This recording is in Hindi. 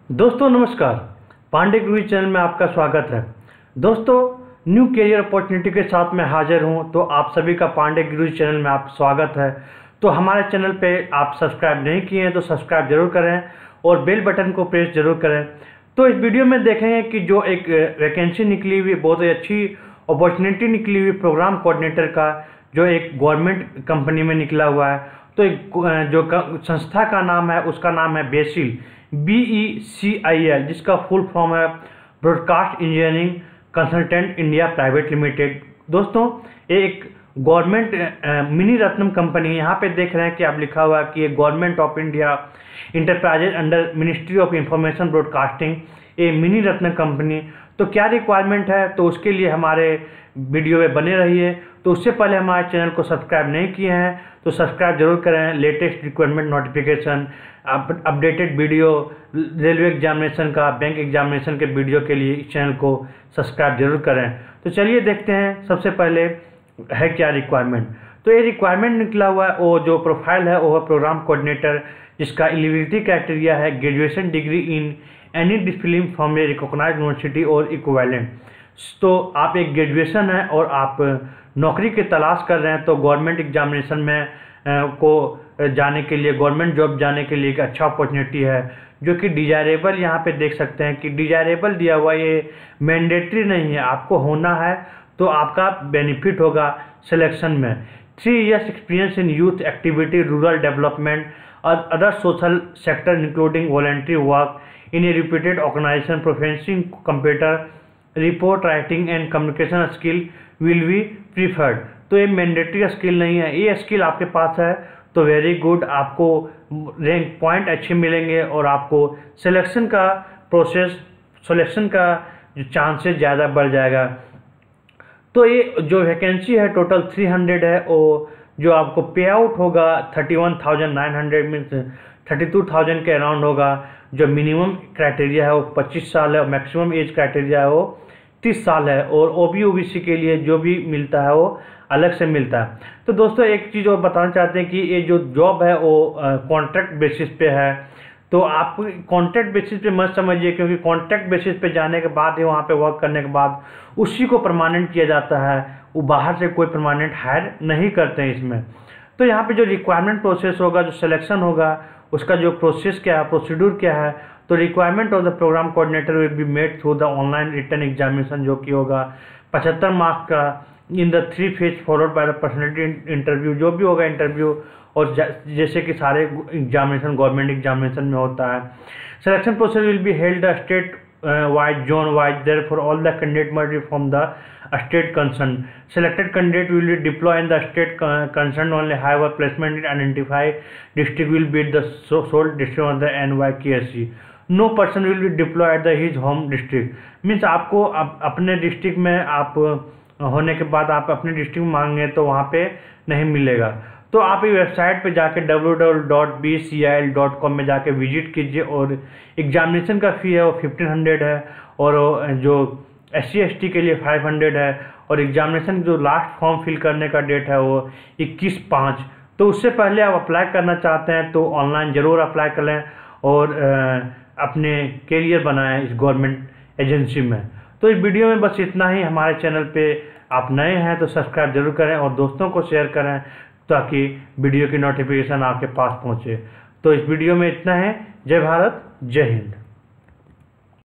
दोस्तों नमस्कार, पांडे गुरु चैनल में आपका स्वागत है। दोस्तों न्यू करियर अपॉर्चुनिटी के साथ मैं हाजिर हूं, तो आप सभी का पांडे गुरु चैनल में आप स्वागत है। तो हमारे चैनल पे आप सब्सक्राइब नहीं किए हैं तो सब्सक्राइब जरूर करें और बेल बटन को प्रेस जरूर करें। तो इस वीडियो में देखेंगे कि जो एक वैकेंसी निकली हुई, बहुत ही अच्छी अपॉर्चुनिटी निकली हुई प्रोग्राम कोऑर्डिनेटर का, जो एक गवर्नमेंट कंपनी में निकला हुआ है। तो एक जो संस्था का नाम है उसका नाम है बेसिल, BECIL, जिसका फुल फॉर्म है broadcast engineering consultant India private limited. दोस्तों ये एक गवर्नमेंट मिनी रत्नम कंपनी है। यहाँ पे देख रहे हैं कि आप लिखा हुआ है कि ये government of India enterprises under ministry of information broadcasting, ये मिनी रत्न कंपनी। तो क्या रिक्वायरमेंट है, तो उसके लिए हमारे वीडियो में बने रहिए। तो उससे पहले हमारे चैनल को सब्सक्राइब नहीं किए हैं तो सब्सक्राइब जरूर करें। Latest requirement notification, updated video, railway examination का, बैंक एग्जामिनेशन के वीडियो के लिए इस चैनल को सब्सक्राइब जरूर करें। तो चलिए देखते हैं सबसे पहले है क्या रिक्वायरमेंट। तो ये रिक्वायरमेंट निकला हुआ है, वो जो प्रोफाइल है वो है प्रोग्राम कोऑर्डिनेटर, जिसका एलिजिबिलिटी क्राइटेरिया है graduation degree in any discipline from a recognised university और इक्विवेलेंट। तो आप एक ग्रेजुएशन है और आप नौकरी की तलाश कर रहे हैं, तो गवर्नमेंट एग्जामिनेशन में को जाने के लिए, गवर्नमेंट जॉब जाने के लिए एक अच्छा अपॉर्चुनिटी है, जो कि डिजायरेबल, यहाँ पे देख सकते हैं कि डिजायरेबल दिया हुआ, ये मैंडेटरी नहीं है, आपको होना है तो आपका बेनिफिट होगा सिलेक्शन में। 3 years experience in youth activity, rural development और other social sector including voluntary work in a reputed organisation, professing computer report writing and communication skill will be preferred. तो ये मैंडेटरी स्किल नहीं है, ये स्किल आपके पास है तो वेरी गुड, आपको रैंक पॉइंट अच्छे मिलेंगे और आपको सिलेक्शन का प्रोसेस, सिलेक्शन का जो चांसेस ज़्यादा बढ़ जाएगा। तो ये जो वैकेंसी है टोटल 300 है, और जो आपको पे आउट होगा 31,900 मीन्स 32,000 के अराउंड होगा। जो मिनिमम क्राइटेरिया है वो 25 साल है और मैक्सिमम एज क्राइटेरिया है वो 30 साल है। और OBC के लिए जो भी मिलता है वो अलग से मिलता है। तो दोस्तों एक चीज़ और बताना चाहते हैं कि ये जो जॉब है वो कॉन्ट्रैक्ट बेसिस पे है। तो आप कॉन्ट्रैक्ट बेसिस पे मत समझिए, क्योंकि कॉन्ट्रैक्ट बेसिस पे जाने के बाद ही वहाँ पे वर्क करने के बाद उसी को परमानेंट किया जाता है, वो बाहर से कोई परमानेंट हायर नहीं करते हैं इसमें। तो यहाँ पे जो रिक्वायरमेंट प्रोसेस होगा, जो सिलेक्शन होगा, उसका जो प्रोसेस क्या है, प्रोसीड्यूर क्या है। तो requirement of the programme coordinator will be made through the online written examination, जो कि होगा 75 मार्क्स का in the 3 phase followed by the personality interview, जो भी होगा इंटरव्यू, और जैसे कि सारे एग्जामिनेशन गवर्नमेंट एग्जामिनेशन में होता है। Selection process will be held state wise, zone wise, therefore all the candidate must be from the state concern. Selected candidate will be deployed in the state concerned only. However, placement in identified district will be the sole district of the NYKSC. No person will be deployed at his home district. Means आपको अपने डिस्ट्रिक्ट में आप होने के बाद आप अपने डिस्ट्रिक्ट में मांगे तो वहाँ पे नहीं मिलेगा। तो आप ये वेबसाइट पे जाके www.bcil.com में जाके विजिट कीजिए। और एग्जामिनेशन का फ़ी है वो 1500 है, और जो SC/ST के लिए 500 है, और एग्जामिनेशन जो लास्ट फॉर्म फिल करने का डेट है वो 21/5। तो उससे पहले आप अप्लाई करना चाहते हैं तो ऑनलाइन ज़रूर अप्लाई करें और अपने करियर बनाएं इस गवर्नमेंट एजेंसी में। तो इस वीडियो में बस इतना ही। हमारे चैनल पे आप नए हैं तो सब्सक्राइब जरूर करें और दोस्तों को शेयर करें ताकि वीडियो की नोटिफिकेशन आपके पास पहुँचे। तो इस वीडियो में इतना है। जय भारत, जय हिंद।